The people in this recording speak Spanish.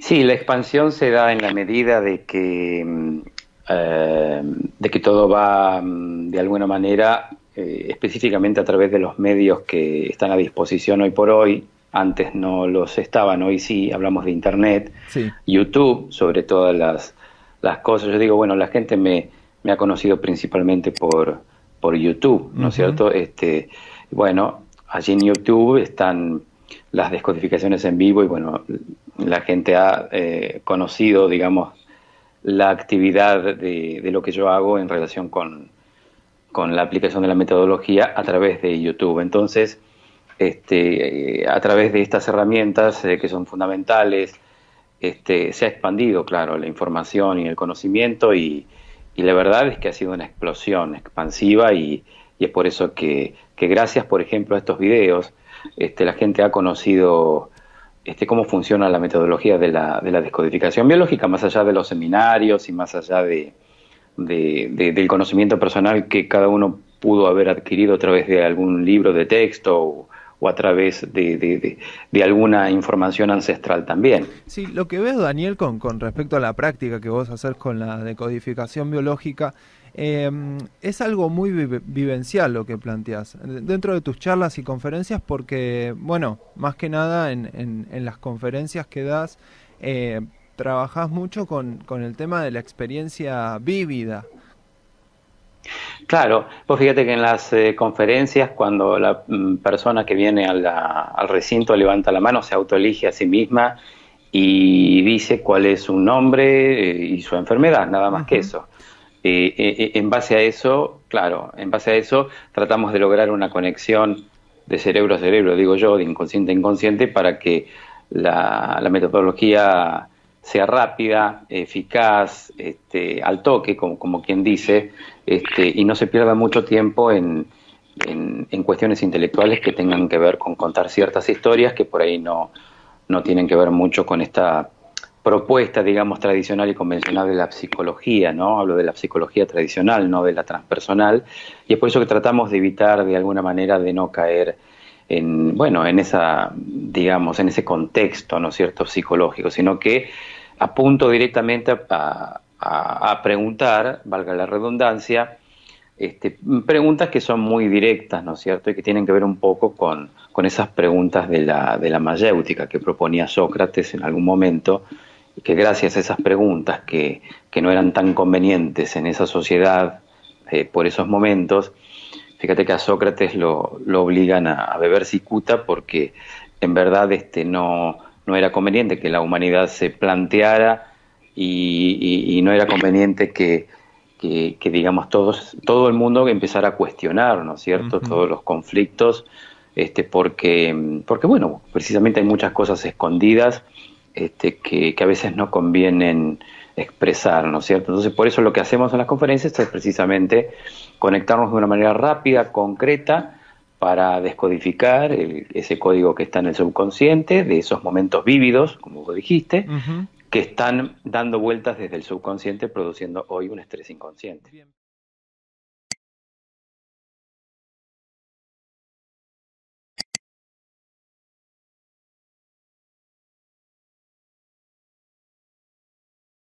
Sí, la expansión se da en la medida de que todo va de alguna manera, específicamente a través de los medios que están a disposición hoy por hoy. Antes no los estaban, hoy sí, hablamos de Internet, Sí. YouTube, sobre todas las cosas. Yo digo, bueno, la gente me ha conocido principalmente por YouTube, ¿no es Ujú. cierto? Bueno, allí en YouTube están las descodificaciones en vivo y bueno, la gente ha conocido, digamos, la actividad de lo que yo hago en relación con la aplicación de la metodología a través de YouTube. Entonces, a través de estas herramientas que son fundamentales, se ha expandido, claro, la información y el conocimiento y la verdad es que ha sido una explosión expansiva y es por eso que gracias, por ejemplo, a estos videos, la gente ha conocido cómo funciona la metodología de la descodificación biológica, más allá de los seminarios y más allá del conocimiento personal que cada uno pudo haber adquirido a través de algún libro de texto o a través de alguna información ancestral también. Sí, lo que ves, Daniel, con respecto a la práctica que vos haces con la decodificación biológica, es algo muy vivencial lo que planteás dentro de tus charlas y conferencias, porque, bueno, más que nada en las conferencias que das, trabajás mucho con el tema de la experiencia vívida. Claro, vos fíjate que en las conferencias, cuando la persona que viene al recinto levanta la mano, se autoelige a sí misma y dice cuál es su nombre y su enfermedad, nada más que Ujú. eso. En base a eso, claro, en base a eso tratamos de lograr una conexión de cerebro a cerebro, digo yo, de inconsciente a inconsciente, para que la metodología sea rápida, eficaz, al toque, como quien dice, y no se pierda mucho tiempo en cuestiones intelectuales que tengan que ver con contar ciertas historias que por ahí no tienen que ver mucho con esta propuesta, digamos, tradicional y convencional de la psicología, ¿no? Hablo de la psicología tradicional, no de la transpersonal, y es por eso que tratamos de evitar de alguna manera de no caer bueno, en esa, digamos, en ese contexto, ¿no es cierto?, psicológico, sino que apunto directamente a preguntar, valga la redundancia, preguntas que son muy directas, ¿no es cierto?, y que tienen que ver un poco con esas preguntas de la mayéutica que proponía Sócrates en algún momento, y que gracias a esas preguntas que no eran tan convenientes en esa sociedad por esos momentos, fíjate que a Sócrates lo obligan a beber cicuta porque en verdad no era conveniente que la humanidad se planteara y no era conveniente que digamos todo el mundo empezara a cuestionar, ¿no es cierto?, Ujú. todos los conflictos, porque bueno, precisamente hay muchas cosas escondidas que a veces no convienen expresar, ¿no es cierto? Entonces, por eso lo que hacemos en las conferencias es precisamente conectarnos de una manera rápida, concreta, para descodificar ese código que está en el subconsciente, de esos momentos vívidos, como vos dijiste, Ujú. que están dando vueltas desde el subconsciente, produciendo hoy un estrés inconsciente. Bien.